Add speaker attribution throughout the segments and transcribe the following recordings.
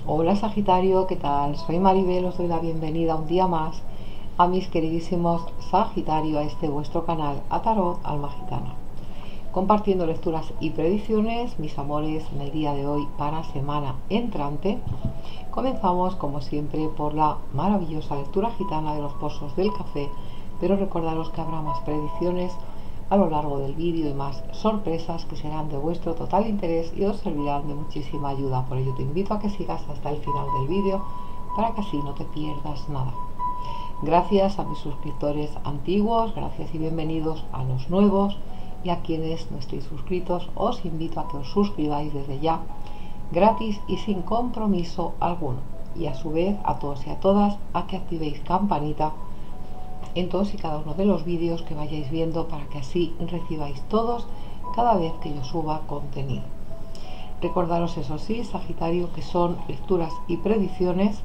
Speaker 1: Hola Sagitario, ¿qué tal? Soy Maribel, os doy la bienvenida un día más a mis queridísimos Sagitario, a este vuestro canal, a Tarot Alma Gitana. Compartiendo lecturas y predicciones, mis amores, en el día de hoy para semana entrante. Comenzamos como siempre por la maravillosa lectura gitana de los pozos del café, pero recordaros que habrá más predicciones a lo largo del vídeo y más sorpresas que serán de vuestro total interés y os servirán de muchísima ayuda. Por ello te invito a que sigas hasta el final del vídeo para que así no te pierdas nada. Gracias a mis suscriptores antiguos, gracias y bienvenidos a los nuevos, y a quienes no estéis suscritos os invito a que os suscribáis desde ya, gratis y sin compromiso alguno, y a su vez a todos y a todas a que activéis campanita en todos y cada uno de los vídeos que vayáis viendo para que así recibáis todos cada vez que yo suba contenido. Recordaros, eso sí, Sagitario, que son lecturas y predicciones,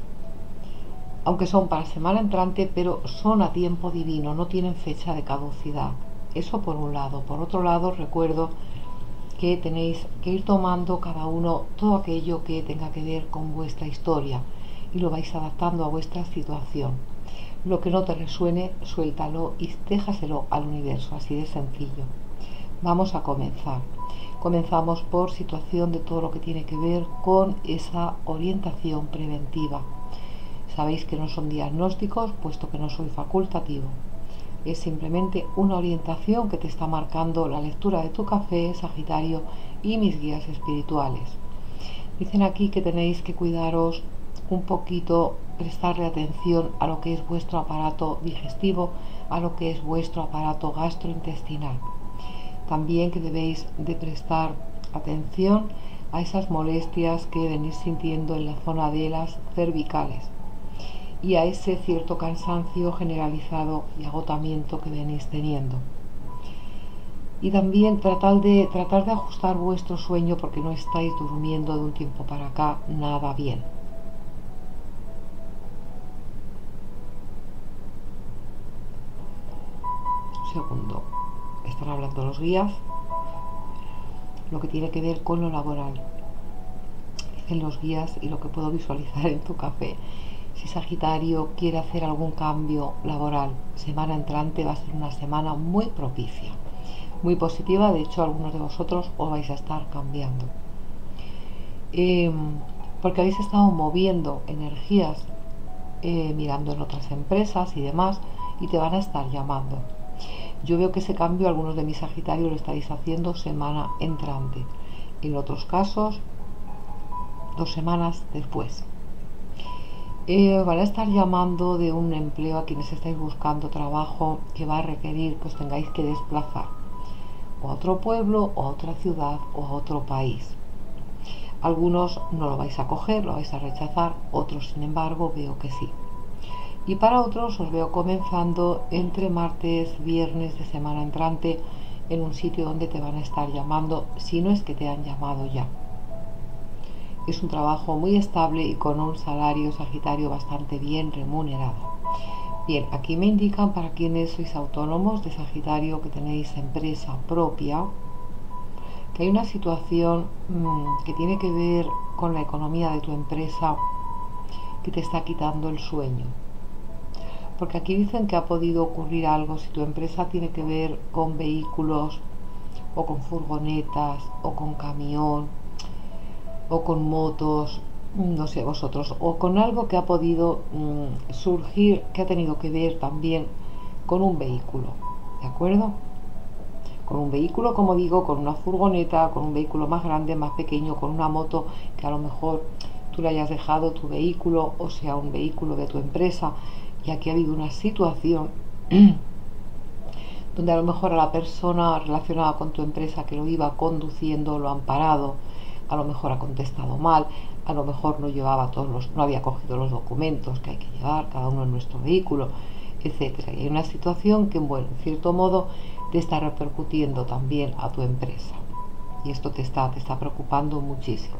Speaker 1: aunque son para semana entrante, pero son a tiempo divino, no tienen fecha de caducidad. Eso por un lado. Por otro lado, recuerdo que tenéis que ir tomando cada uno todo aquello que tenga que ver con vuestra historia y lo vais adaptando a vuestra situación. Lo que no te resuene, suéltalo y déjaselo al universo, así de sencillo. Vamos a comenzar. Comenzamos por situación de todo lo que tiene que ver con esa orientación preventiva. Sabéis que no son diagnósticos, puesto que no soy facultativo. Es simplemente una orientación que te está marcando la lectura de tu café, Sagitario, y mis guías espirituales. Dicen aquí que tenéis que cuidaros un poquito, prestarle atención a lo que es vuestro aparato digestivo, a lo que es vuestro aparato gastrointestinal. También que debéis de prestar atención a esas molestias que venís sintiendo en la zona de las cervicales y a ese cierto cansancio generalizado y agotamiento que venís teniendo. Y también tratar de ajustar vuestro sueño, porque no estáis durmiendo de un tiempo para acá nada bien. Un segundo. Están hablando los guías. Lo que tiene que ver con lo laboral. Dicen los guías y lo que puedo visualizar en tu café. Si Sagitario quiere hacer algún cambio laboral, semana entrante va a ser una semana muy propicia, muy positiva. De hecho, algunos de vosotros os vais a estar cambiando, porque habéis estado moviendo energías, mirando en otras empresas y demás, y te van a estar llamando. Yo veo que ese cambio algunos de mis Sagitarios lo estáis haciendo semana entrante, en otros casos 2 semanas después. Van a estar llamando de un empleo a quienes estáis buscando trabajo que va a requerir que os tengáis que desplazar o a otro pueblo o a otra ciudad o a otro país. Algunos no lo vais a coger, lo vais a rechazar, otros sin embargo veo que sí. Y para otros os veo comenzando entre martes, viernes de semana entrante en un sitio donde te van a estar llamando, si no es que te han llamado ya. Es un trabajo muy estable y con un salario, Sagitario, bastante bien remunerado. Bien, aquí me indican para quienes sois autónomos de Sagitario, que tenéis empresa propia, que hay una situación que tiene que ver con la economía de tu empresa que te está quitando el sueño. Porque aquí dicen que ha podido ocurrir algo si tu empresa tiene que ver con vehículos o con furgonetas o con camión o con motos, no sé vosotros, o con algo que ha podido surgir, que ha tenido que ver también con un vehículo, ¿de acuerdo? Con un vehículo, como digo, con una furgoneta, con un vehículo más grande, más pequeño, con una moto que a lo mejor tú le hayas dejado tu vehículo, o sea, un vehículo de tu empresa, y aquí ha habido una situación donde a lo mejor a la persona relacionada con tu empresa que lo iba conduciendo lo han parado, a lo mejor ha contestado mal, a lo mejor no llevaba no había cogido los documentos que hay que llevar cada uno en nuestro vehículo, etcétera. Y hay una situación que, bueno, en cierto modo te está repercutiendo también a tu empresa. Y esto te está preocupando muchísimo.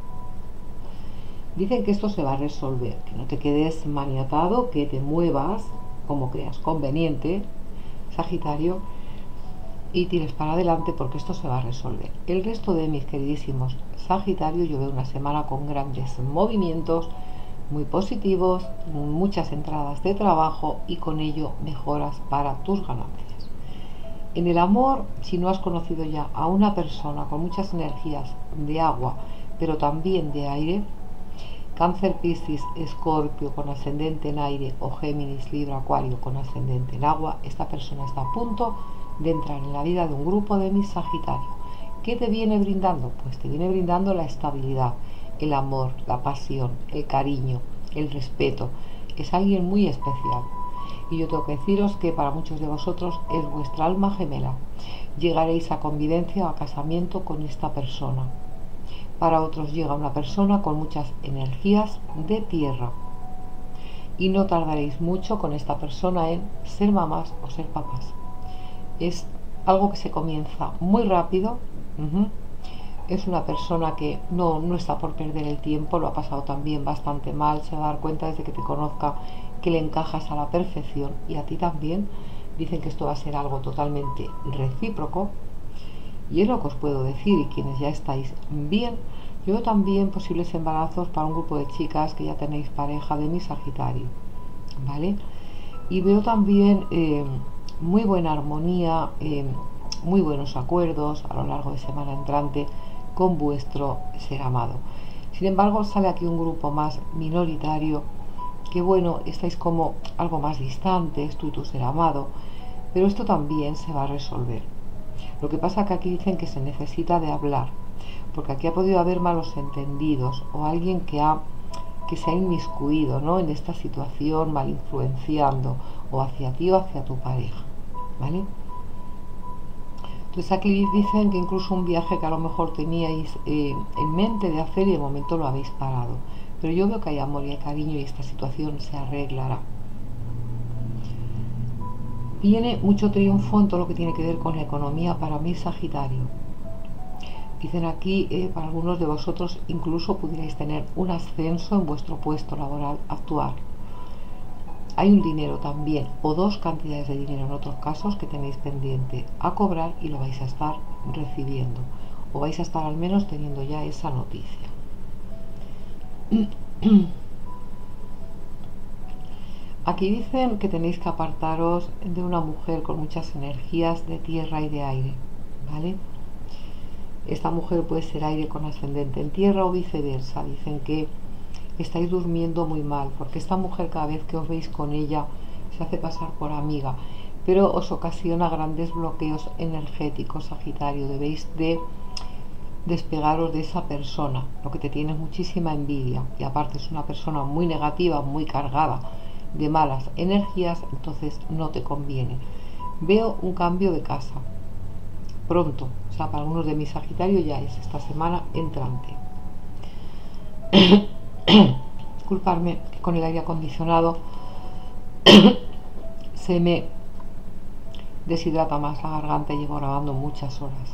Speaker 1: Dicen que esto se va a resolver, que no te quedes maniatado, que te muevas como creas conveniente, Sagitario, y tires para adelante, porque esto se va a resolver. El resto de mis queridísimos Sagitario, yo veo una semana con grandes movimientos, muy positivos, muchas entradas de trabajo y con ello mejoras para tus ganancias. En el amor, si no has conocido ya a una persona con muchas energías de agua, pero también de aire, Cáncer, Piscis, Escorpio con ascendente en aire o Géminis, Libra, Acuario con ascendente en agua, esta persona está a punto de entrar en la vida de un grupo de mis Sagitario. ¿Qué te viene brindando? Pues te viene brindando la estabilidad, el amor, la pasión, el cariño, el respeto. Es alguien muy especial. Y yo tengo que deciros que para muchos de vosotros es vuestra alma gemela. Llegaréis a convivencia o a casamiento con esta persona. Para otros llega una persona con muchas energías de tierra. Y no tardaréis mucho con esta persona en ser mamás o ser papás. Es algo que se comienza muy rápido. Es una persona que no está por perder el tiempo, lo ha pasado también bastante mal, se va a dar cuenta desde que te conozca que le encajas a la perfección y a ti también. Dicen que esto va a ser algo totalmente recíproco y es lo que os puedo decir. Y quienes ya estáis bien, yo veo también posibles embarazos para un grupo de chicas que ya tenéis pareja de mi Sagitario, ¿vale? Y veo también muy buena armonía, muy buenos acuerdos a lo largo de semana entrante con vuestro ser amado. Sin embargo, sale aquí un grupo más minoritario que, bueno, estáis como algo más distantes, tú y tu ser amado, pero esto también se va a resolver. Lo que pasa que aquí dicen que se necesita de hablar, porque aquí ha podido haber malos entendidos o alguien que se ha inmiscuido, ¿no?, en esta situación, mal influenciando o hacia ti o hacia tu pareja, ¿vale? Entonces aquí dicen que incluso un viaje que a lo mejor teníais en mente de hacer y de momento lo habéis parado. Pero yo veo que hay amor y hay cariño y esta situación se arreglará. Viene mucho triunfo en todo lo que tiene que ver con la economía para mi Sagitario. Dicen aquí, para algunos de vosotros incluso pudierais tener un ascenso en vuestro puesto laboral actual. Hay un dinero también, o dos cantidades de dinero en otros casos que tenéis pendiente a cobrar y lo vais a estar recibiendo. O vais a estar al menos teniendo ya esa noticia. Aquí dicen que tenéis que apartaros de una mujer con muchas energías de tierra y de aire, ¿vale? Esta mujer puede ser aire con ascendente en tierra o viceversa. Dicen que estáis durmiendo muy mal, porque esta mujer cada vez que os veis con ella se hace pasar por amiga, pero os ocasiona grandes bloqueos energéticos, Sagitario. Debéis de despegaros de esa persona, lo que te tiene muchísima envidia, y aparte es una persona muy negativa, muy cargada de malas energías, entonces no te conviene. Veo un cambio de casa pronto, o sea, para algunos de mis Sagitario ya es esta semana entrante. Disculparme que con el aire acondicionado se me deshidrata más la garganta y llevo grabando muchas horas.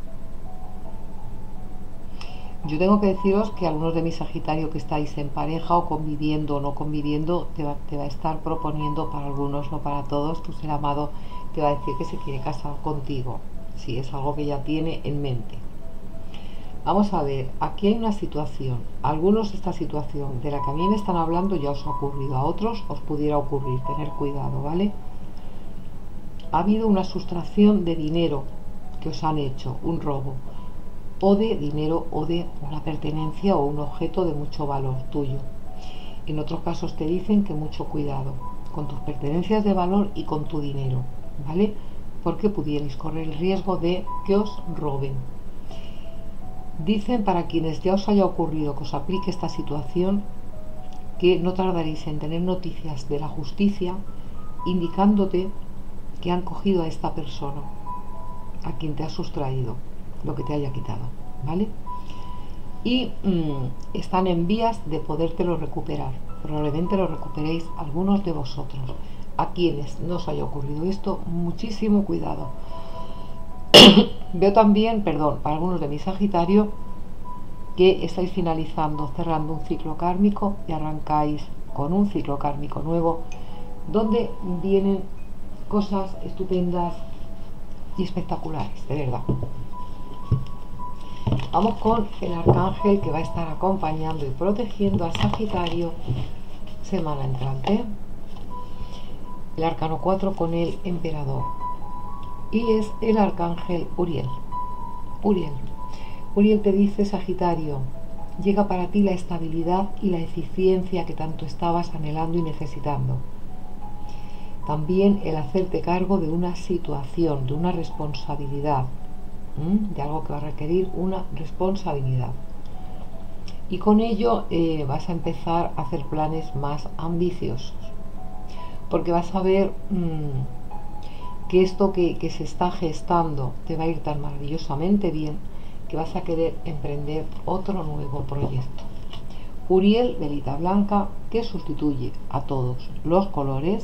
Speaker 1: Yo tengo que deciros que algunos de mis Sagitario que estáis en pareja o conviviendo o no conviviendo te va a estar proponiendo, para algunos, no para todos, tu ser amado te va a decir que se quiere casar contigo, si es algo que ya tiene en mente. Vamos a ver, aquí hay una situación. A algunos esta situación de la que a mí me están hablando ya os ha ocurrido, a otros os pudiera ocurrir, tener cuidado, ¿vale? Ha habido una sustracción de dinero que os han hecho, un robo, o de dinero o de una pertenencia o un objeto de mucho valor tuyo. En otros casos te dicen que mucho cuidado con tus pertenencias de valor y con tu dinero, ¿vale? Porque pudierais correr el riesgo de que os roben. Dicen, para quienes ya os haya ocurrido que os aplique esta situación, que no tardaréis en tener noticias de la justicia indicándote que han cogido a esta persona, a quien te ha sustraído lo que te haya quitado, ¿vale? Y están en vías de podértelo recuperar. Probablemente lo recuperéis algunos de vosotros. A quienes no os haya ocurrido esto, muchísimo cuidado. Veo también, perdón, para algunos de mis Sagitario, que estáis finalizando, cerrando un ciclo kármico y arrancáis con un ciclo kármico nuevo, donde vienen cosas estupendas y espectaculares, de verdad. Vamos con el arcángel que va a estar acompañando y protegiendo a Sagitario semana entrante. El arcano 4 con el emperador. Y es el arcángel Uriel. Uriel te dice, Sagitario, llega para ti la estabilidad y la eficiencia que tanto estabas anhelando y necesitando. También el hacerte cargo de una situación, de una responsabilidad, de algo que va a requerir una responsabilidad. Y con ello vas a empezar a hacer planes más ambiciosos. Porque vas a ver que esto que se está gestando te va a ir tan maravillosamente bien que vas a querer emprender otro nuevo proyecto. Uriel, velita blanca, que sustituye a todos los colores,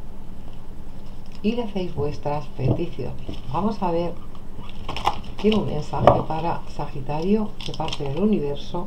Speaker 1: y le hacéis vuestras peticiones. Vamos a ver, tiene un mensaje para Sagitario de parte del universo.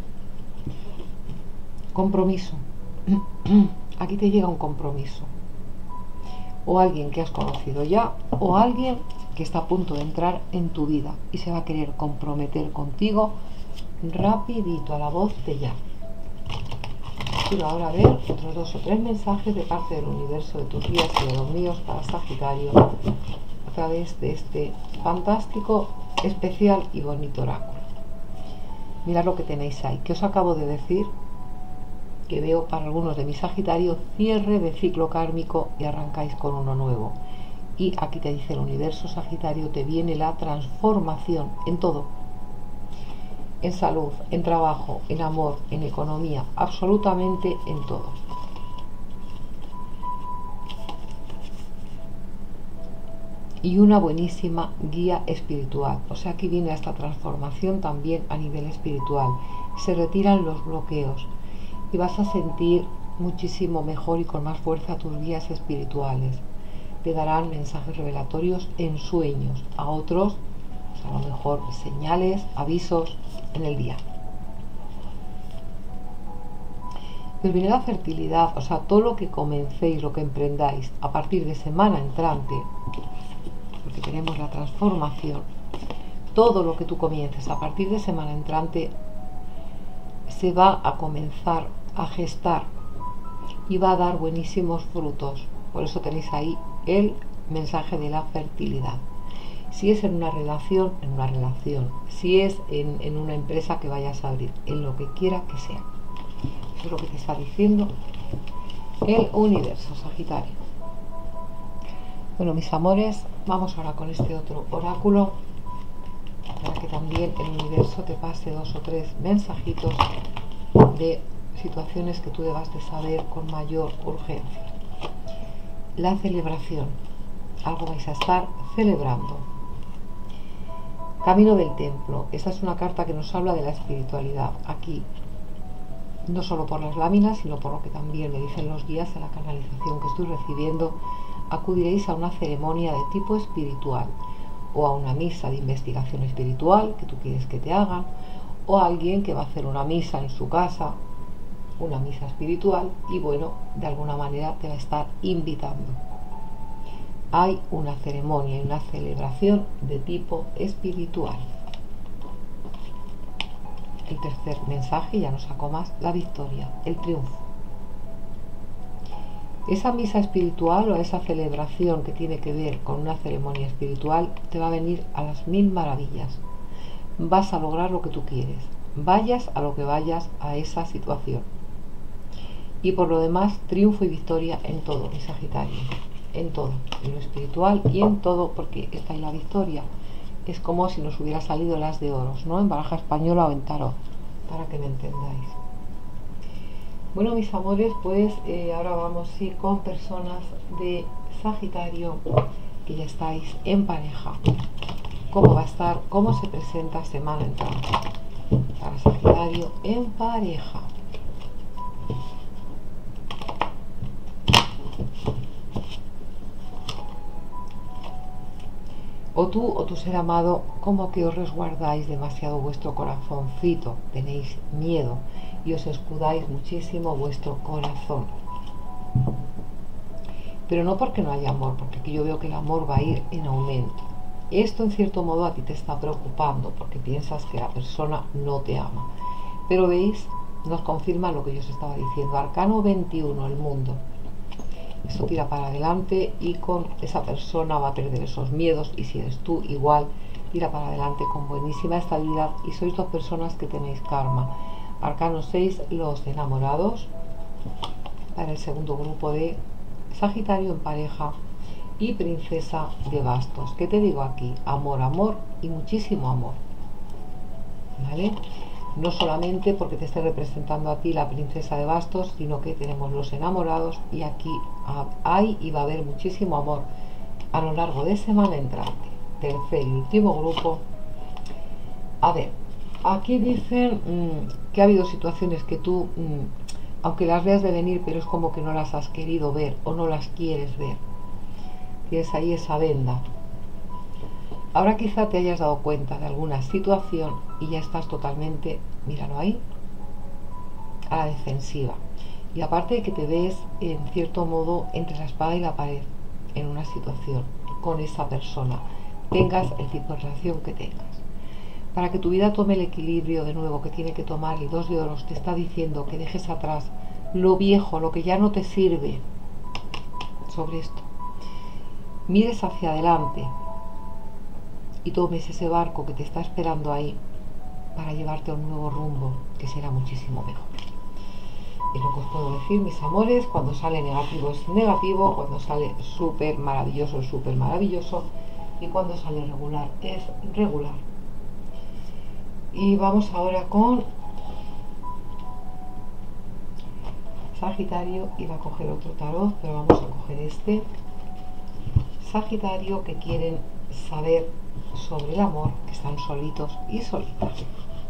Speaker 1: Compromiso. Aquí te llega un compromiso. O alguien que has conocido ya, o alguien que está a punto de entrar en tu vida y se va a querer comprometer contigo rapidito, a la voz de ya. Quiero ahora ver otros 2 o 3 mensajes de parte del universo, de tus guías y de los míos para Sagitario a través de este fantástico, especial y bonito oráculo. Mirad lo que tenéis ahí. ¿Qué os acabo de decir? Que veo para algunos de mis Sagitarios cierre de ciclo kármico y arrancáis con uno nuevo. Y aquí te dice el universo, Sagitario, te viene la transformación en todo. En salud, en trabajo, en amor, en economía, absolutamente en todo. Y una buenísima guía espiritual. O sea, aquí viene esta transformación también a nivel espiritual. Se retiran los bloqueos y vas a sentir muchísimo mejor y con más fuerza tus guías espirituales. Te darán mensajes revelatorios en sueños, a otros a lo mejor señales, avisos en el día. Pues viene la fertilidad, o sea, todo lo que comencéis, lo que emprendáis a partir de semana entrante, porque tenemos la transformación, todo lo que tú comiences a partir de semana entrante se va a comenzar a gestar y va a dar buenísimos frutos. Por eso tenéis ahí el mensaje de la fertilidad. Si es en una relación, en una relación. Si es en una empresa que vayas a abrir, en lo que quiera que sea. Eso es lo que te está diciendo el universo, Sagitario. Bueno, mis amores, vamos ahora con este otro oráculo para que también el universo te pase 2 o 3 mensajitos de situaciones que tú debas de saber con mayor urgencia. La celebración. Algo vais a estar celebrando. Camino del templo. Esta es una carta que nos habla de la espiritualidad. Aquí, no solo por las láminas, sino por lo que también me dicen los guías en la canalización que estoy recibiendo, acudiréis a una ceremonia de tipo espiritual, o a una misa de investigación espiritual que tú quieres que te hagan, o a alguien que va a hacer una misa en su casa, una misa espiritual, y bueno, de alguna manera te va a estar invitando. Hay una ceremonia y una celebración de tipo espiritual. El tercer mensaje, ya no saco más, la victoria, el triunfo. Esa misa espiritual o esa celebración que tiene que ver con una ceremonia espiritual te va a venir a las 1000 maravillas. Vas a lograr lo que tú quieres, vayas a lo que vayas a esa situación. Y por lo demás, triunfo y victoria en todo, mi Sagitario. En todo, en lo espiritual y en todo, porque esta es la victoria. Es como si nos hubiera salido las de oros, ¿no? En baraja española o en tarot, para que me entendáis. Bueno, mis amores, pues ahora vamos a ir con personas de Sagitario que ya estáis en pareja. ¿Cómo va a estar? ¿Cómo se presenta semana entrante para Sagitario en pareja? O tú o tu ser amado, como que os resguardáis demasiado vuestro corazoncito, tenéis miedo y os escudáis muchísimo vuestro corazón. Pero no porque no haya amor, porque aquí yo veo que el amor va a ir en aumento. Esto en cierto modo a ti te está preocupando porque piensas que la persona no te ama. Pero veis, nos confirma lo que yo os estaba diciendo. Arcano 21, el mundo. Esto tira para adelante y con esa persona va a perder esos miedos, y si eres tú igual, tira para adelante con buenísima estabilidad, y sois dos personas que tenéis karma. Arcano 6, los enamorados, para el segundo grupo de Sagitario en pareja, y princesa de bastos. ¿Qué te digo aquí? Amor, amor y muchísimo amor, ¿vale? No solamente porque te esté representando a ti la princesa de bastos, sino que tenemos los enamorados, y aquí hay y va a haber muchísimo amor a lo largo de semana entrante. Tercer y último grupo. A ver, aquí dicen que ha habido situaciones que tú, aunque las veas de venir, pero es como que no las has querido ver o no las quieres ver. Tienes ahí esa venda. Ahora quizá te hayas dado cuenta de alguna situación y ya estás totalmente, míralo ahí, a la defensiva. Y aparte de que te ves en cierto modo entre la espada y la pared en una situación con esa persona, tengas el tipo de relación que tengas. Para que tu vida tome el equilibrio de nuevo que tiene que tomar, el 2 de oros te está diciendo que dejes atrás lo viejo, lo que ya no te sirve. Sobre esto, mires hacia adelante y tomes ese barco que te está esperando ahí para llevarte a un nuevo rumbo que será muchísimo mejor. Es lo que os puedo decir, mis amores. Cuando sale negativo es negativo, cuando sale súper maravilloso es súper maravilloso, y cuando sale regular es regular. Y vamos ahora con Sagitario. Iba a coger otro tarot, pero vamos a coger este. Sagitario, que quieren saber sobre el amor, que están solitos y solitas.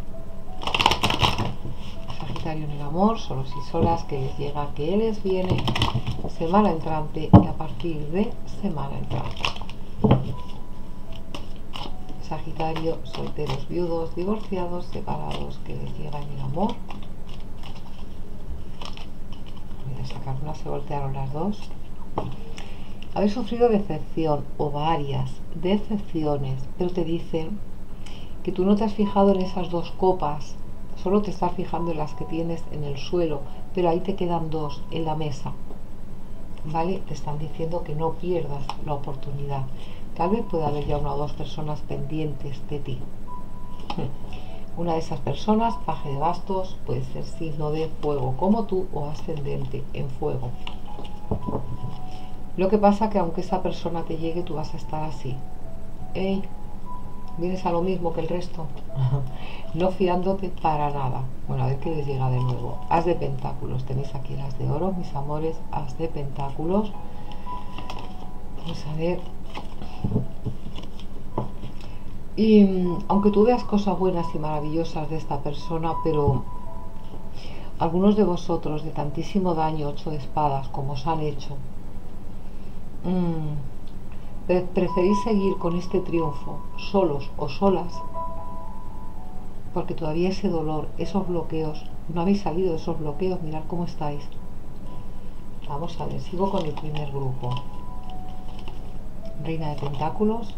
Speaker 1: Sagitario en el amor, solos y solas, que les llega que les viene semana entrante y a partir de semana entrante. Sagitario, solteros, viudos, divorciados, separados, que les llega en el amor. Voy a sacar una, se voltearon las dos. Habéis sufrido decepción o varias decepciones, pero te dicen que tú no te has fijado en esas dos copas, solo te estás fijando en las que tienes en el suelo, pero ahí te quedan dos en la mesa, ¿vale? Te están diciendo que no pierdas la oportunidad. Tal vez pueda haber ya una o dos personas pendientes de ti. Una de esas personas, paje de bastos, puede ser signo de fuego como tú o ascendente en fuego. Lo que pasa que aunque esa persona te llegue, tú vas a estar así. ¡Ey! ¿Vienes a lo mismo que el resto? No fiándote para nada. Bueno, a ver qué les llega de nuevo. As de pentáculos. Tenéis aquí las de oro, mis amores. As de pentáculos. Vamos a ver. Y aunque tú veas cosas buenas y maravillosas de esta persona, pero algunos de vosotros de tantísimo daño, 8 de espadas, como os han hecho, preferís seguir con este triunfo solos o solas, porque todavía ese dolor, esos bloqueos, no habéis salido de esos bloqueos. Mirad cómo estáis. Vamos a ver, sigo con el primer grupo. Reina de pentáculos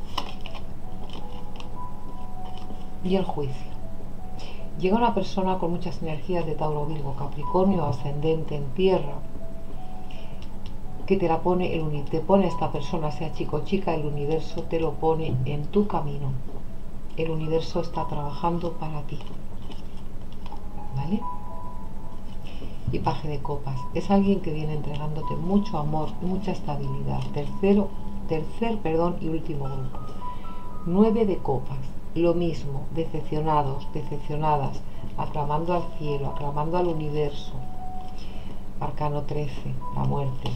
Speaker 1: y el juicio. Llega una persona con muchas energías de Tauro, Virgo, Capricornio, ascendente en tierra, que te la pone, te pone esta persona, sea chico o chica, el universo te lo pone en tu camino. El universo está trabajando para ti, ¿vale? Y paje de copas, es alguien que viene entregándote mucho amor y mucha estabilidad. Tercer y último grupo. 9 de copas, lo mismo, decepcionados, decepcionadas, aclamando al cielo, aclamando al universo. Arcano 13, la muerte.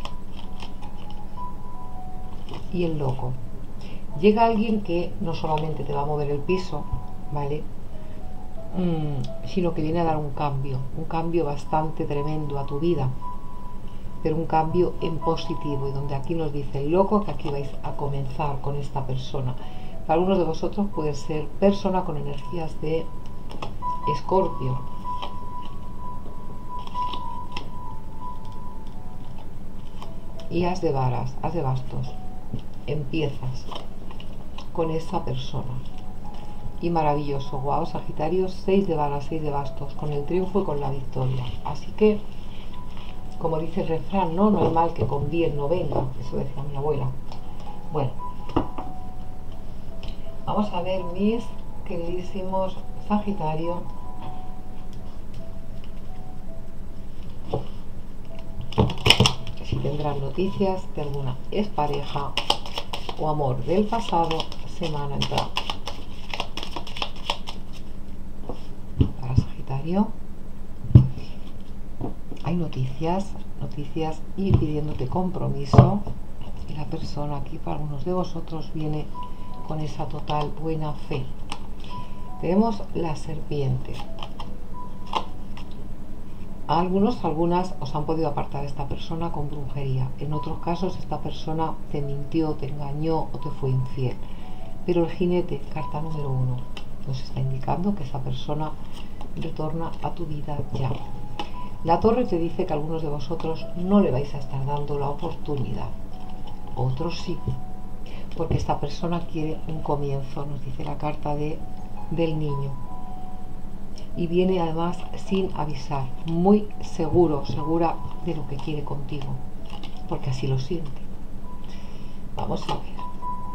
Speaker 1: Y el loco. Llega alguien que no solamente te va a mover el piso, ¿vale? Sino que viene a dar un cambio bastante tremendo a tu vida, pero un cambio en positivo, y donde aquí nos dice el loco que aquí vais a comenzar con esta persona. Para algunos de vosotros puede ser persona con energías de Escorpio. Y as de varas, as de bastos. Empiezas. con esa persona. Y maravilloso, wow, Sagitario, 6 de varas, 6 de bastos, con el triunfo y con la victoria. Así que, como dice el refrán, no hay mal que con bien no venga, eso decía mi abuela. Bueno, vamos a ver mis queridísimos Sagitario. Si tendrán noticias de alguna expareja o amor del pasado semana entrada. Para Sagitario hay noticias y pidiéndote compromiso, y la persona aquí para algunos de vosotros viene con esa total buena fe. Tenemos la serpiente. A algunas os han podido apartar a esta persona con brujería. En otros casos esta persona te mintió, te engañó o te fue infiel. Pero el jinete, carta número 1, nos está indicando que esa persona retorna a tu vida ya. La torre te dice que a algunos de vosotros no le vais a estar dando la oportunidad. Otros sí, porque esta persona quiere un comienzo, nos dice la carta del niño. Y viene además sin avisar, muy segura de lo que quiere contigo, porque así lo siente. Vamos a ver.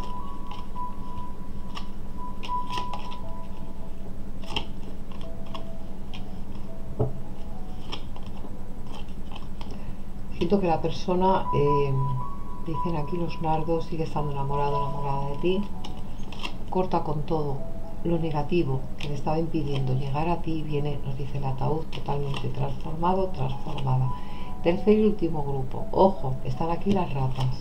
Speaker 1: Siento que la persona, dicen aquí los nardos, sigue estando enamorada de ti. Corta con todo lo negativo que le estaba impidiendo llegar a ti. Viene, nos dice el ataúd, totalmente transformado, transformada. Tercer y último grupo. Ojo, están aquí las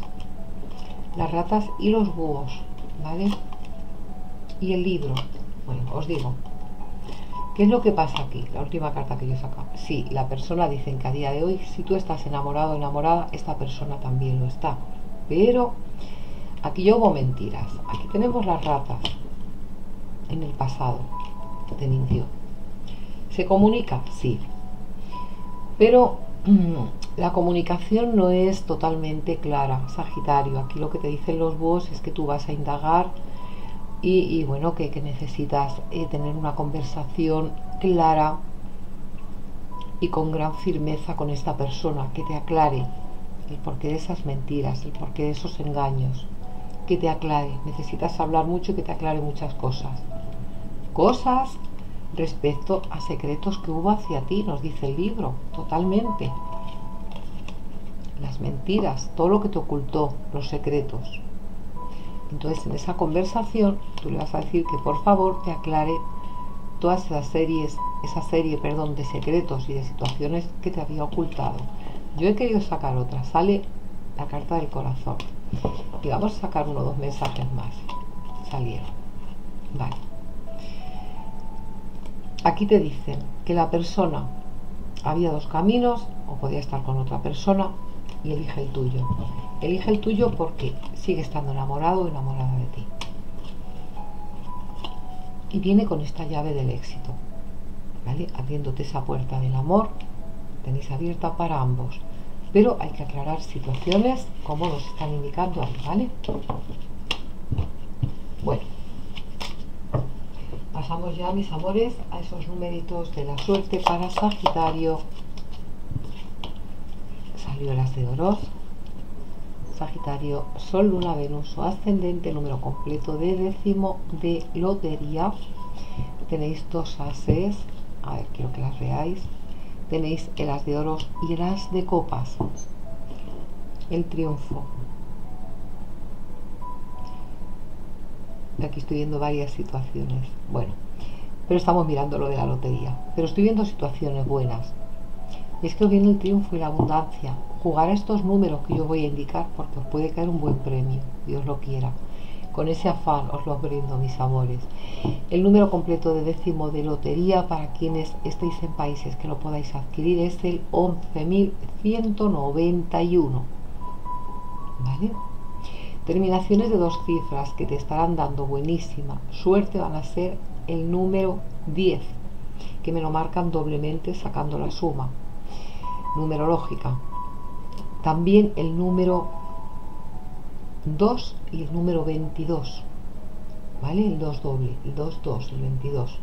Speaker 1: ratas y los búhos, ¿vale? Y el libro. Bueno, os digo, ¿qué es lo que pasa aquí? La última carta que yo saco. Sí, la persona dice que a día de hoy, si tú estás enamorado o enamorada, esta persona también lo está. Pero aquí yo hubo mentiras. Aquí tenemos las ratas. En el pasado te mintió. ¿Se comunica? Sí. Pero la comunicación no es totalmente clara, Sagitario. Aquí lo que te dicen los búhos es que tú vas a indagar y bueno, que necesitas tener una conversación clara y con gran firmeza con esta persona, que te aclare el porqué de esas mentiras, el porqué de esos engaños, que te aclare. Necesitas hablar mucho y que te aclare muchas cosas respecto a secretos que hubo hacia ti, nos dice el libro, totalmente. Las mentiras, todo lo que te ocultó, los secretos. Entonces en esa conversación tú le vas a decir que por favor te aclare todas esa serie de secretos y de situaciones que te había ocultado. Yo he querido sacar otra, sale la carta del corazón. Y vamos a sacar 1 o 2 mensajes más. Salieron. Vale. Aquí te dicen que la persona, había 2 caminos, o podía estar con otra persona, y elige el tuyo. Elige el tuyo porque sigue estando enamorado o enamorada de ti. Y viene con esta llave del éxito, ¿vale? Abriéndote esa puerta del amor, tenéis abierta para ambos. Pero hay que aclarar situaciones como nos están indicando ahí, ¿vale? Bueno. Pasamos ya, mis amores, a esos numeritos de la suerte para Sagitario. Salió el as de oros. Sagitario, Sol, Luna, Venus o ascendente, número completo de décimo de lotería. Tenéis 2 ases, a ver, quiero que las veáis. Tenéis el as de oros y el as de copas. El triunfo. Aquí estoy viendo varias situaciones, bueno, pero estamos mirando lo de la lotería, pero estoy viendo situaciones buenas. Y es que os viene el triunfo y la abundancia. Jugar a estos números que yo voy a indicar, porque os puede caer un buen premio, Dios lo quiera. Con ese afán os los brindo, mis amores. El número completo de décimo de lotería, para quienes estéis en países que lo podáis adquirir, es el 11.191, ¿vale? Terminaciones de 2 cifras que te estarán dando buenísima suerte van a ser el número 10, que me lo marcan doblemente sacando la suma numerológica. También el número 2 y el número 22. ¿vale? El 2 doble, el 2, 2, el 22.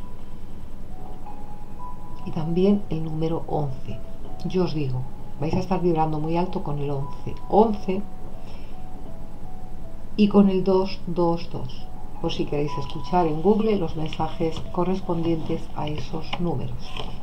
Speaker 1: Y también el número 11. Yo os digo, vais a estar vibrando muy alto con el 11. 11 y con el 222, por si queréis escuchar en Google los mensajes correspondientes a esos números.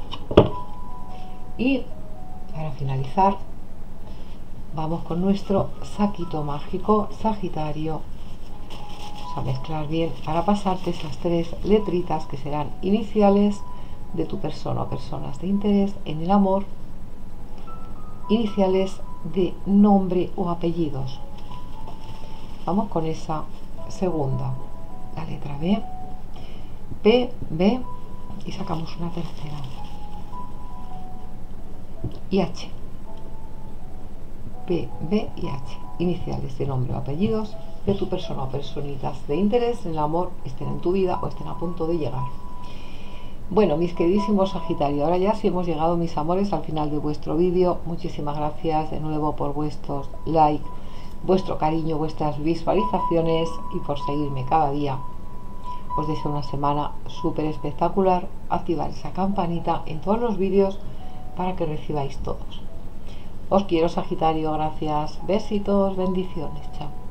Speaker 1: Y para finalizar, vamos con nuestro saquito mágico Sagitario. Vamos a mezclar bien para pasarte esas 3 letritas que serán iniciales de tu persona o personas de interés en el amor, iniciales de nombre o apellidos. Vamos con esa segunda, la letra B, P, B, y sacamos una tercera, y H, P, B y H, iniciales de nombre o apellidos de tu persona o personitas de interés en el amor, estén en tu vida o estén a punto de llegar. Bueno, mis queridísimos Sagitario, ahora ya sí hemos llegado, mis amores, al final de vuestro vídeo. Muchísimas gracias de nuevo por vuestros likes, vuestro cariño, vuestras visualizaciones y por seguirme cada día. Os deseo una semana súper espectacular. Activar esa campanita en todos los vídeos para que recibáis todos. Os quiero, Sagitario, gracias, besitos, bendiciones, chao.